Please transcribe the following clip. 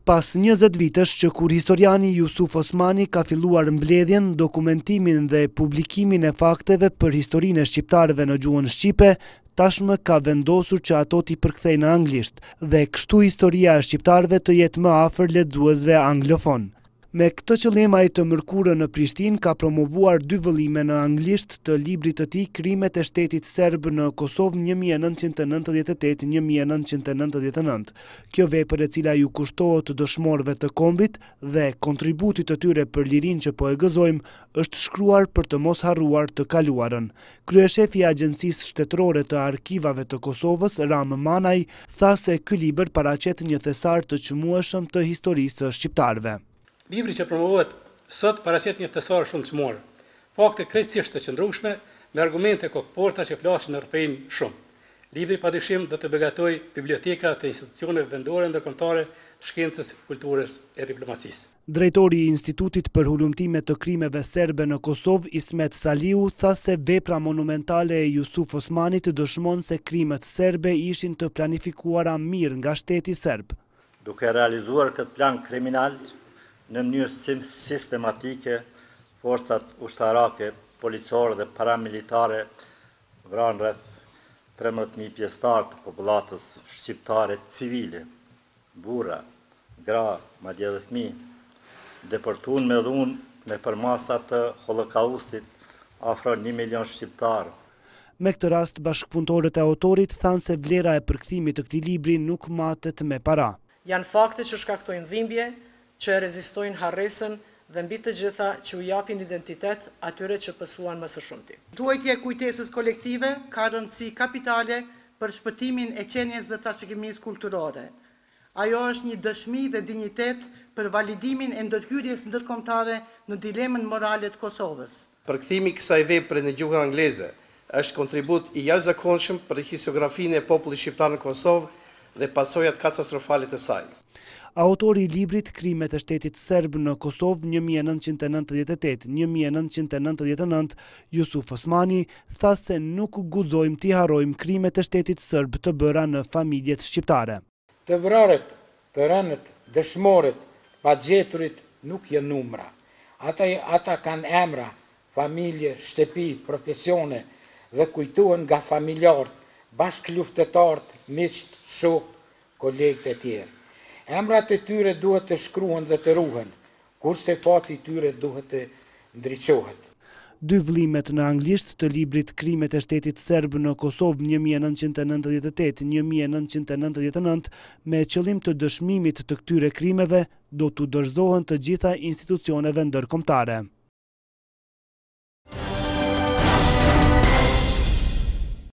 Pas 20 vitesh që kur historiani Jusuf Osmani ka filluar mbledhjen, dokumentimin dhe publikimin e fakteve për historinë e shqiptarëve në gjuhën shqipe, tashmë ka vendosur që ato t'i përkthejë në anglisht dhe kështu historia e shqiptarëve të jetë më afër lexuesve anglofon. Me këtë qëllim ai të mërkurën në Prishtinë ka promovuar 2 vëllime në anglisht të librit të tij Krimet e shtetit serb në Kosovë 1998-1999. Kjo vepër e cila ju kushtohet dëshmorëve të kombit dhe kontributit të tyre për lirinë që po e gëzojmë është shkruar për të mos harruar të kaluarën. Kryeshefi i Agjencisë Shtetërore të Arkivave të Kosovës, Ram Manaj, tha se ky libër paraqet një thesar të çmueshëm të historisë së shqiptarëve. Libri që promovohet sot paraqet një thesar shumë çmuar, fakte krejtësisht të qëndrueshme me argumente kokëporta që flasin në rrëfejnë shumë. Libri padyshim do të begatojë biblioteka të institucioneve vendore ndërkombëtare, shkencës, kulturës e diplomacisë. Drejtori i Institutit për Hulumtime të Krimeve Serbe në Kosovë, Ismet Saliu, tha se vepra monumentale e Jusuf Osmanit dëshmon se krimet serbe ishin të planifikuara mirë nga shteti serb. Duke realizuar këtë plan kriminal, në mënyrë sistematike, forcat ushtarake, policore dhe paramilitare vranë rreth 13.000 pjesëtar të popullatës shqiptare civile, burra, gra, madje edhe fëmijë, deportuan me dhunë me përmasa të holokaustit afro 1 milion shqiptarë. Me këtë rast, bashkëpunëtorët e autorit thanë se vlera e përkthimit të këtij libri nuk matet me para. Janë fakte që shkaktojnë dhimbje, që e rezistojnë harresën dhe mbi të gjitha që u japin identitet atyre që pësuan më së shumti. Ruajtja e kujtesës kolektive ka rëndësi kapitale për shpëtimin e qenies dhe trashëgimisë kulturore. Ajo është një dëshmi dhe dinjitet për validimin e ndërhyrjes ndërkombëtare në dilemën morale të Kosovës. Përkthimi i kësaj vepre në gjuhën angleze është kontribut i jashtëzakonshëm për historiografinë e popullit shqiptar në Kosovë dhe pasojat katastrofale të saj. Autori i librit Krimet e shtetit serb në Kosovë 1998-1999, Jusuf Osmani, tha se nuk guxojmë t'i harrojmë krimet e shtetit serb të bëra në familjet shqiptare. Të vrarët, të rënët, dëshmorët, pagjeturit nuk janë numra. Ata kanë emra, familje, shtëpi, profesione dhe kujtohen nga familjarët, bashkëluftëtarët, miqt, shokët, kolegët e tjerë. Emrat e tyre duhet të shkruhen dhe të ruhen, kurse fati i tyre duhet të ndriçohet. 2 vëllimet në anglisht të librit Krimet e shtetit serb në Kosovë 1998-1999 me qëllim të dëshmimit të këtyre krimeve do t'u dorëzohen të gjitha institucioneve ndërkombëtare.